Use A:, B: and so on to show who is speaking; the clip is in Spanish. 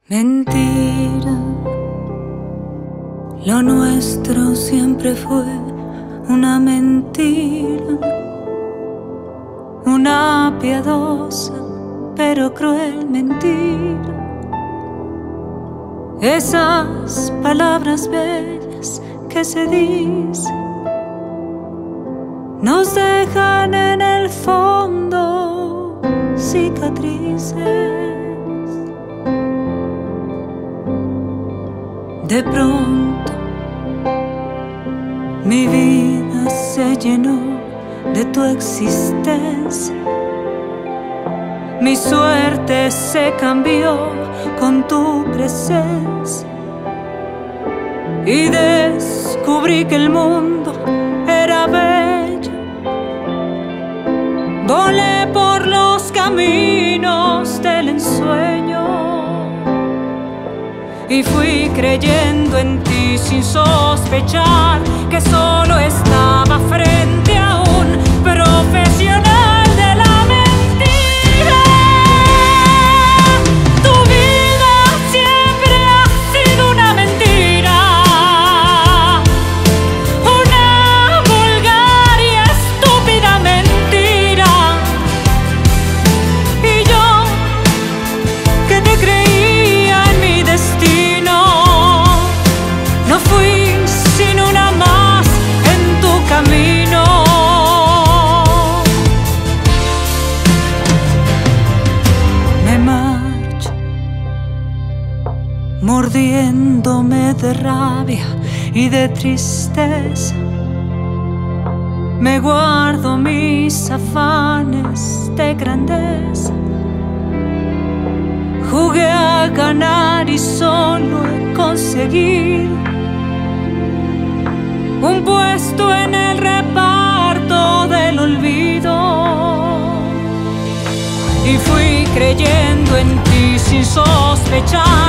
A: Mentira, lo nuestro siempre fue una mentira, una piadosa pero cruel mentira. Esas palabras bellas que se dicen nos dejan en el fondo cicatrices. De pronto mi vida se llenó de tu existencia. Mi suerte se cambió con tu presencia y descubrí que el mundo era bello. Volé por los caminos del ensueño y fui creyendo en ti sin sospechar que solo estaba frente a un profesional de la mentira. Tu vida siempre ha sido una mentira, una vulgar y estúpida mentira. Y yo, que te creía en mi destino, no fui sino una más en tu camino. Me marcho mordiéndome de rabia y de tristeza. Me guardo mis afanes de grandeza. Jugué a ganar y solo he conseguido un puesto en el reparto del olvido. Y fui creyendo en ti sin sospechar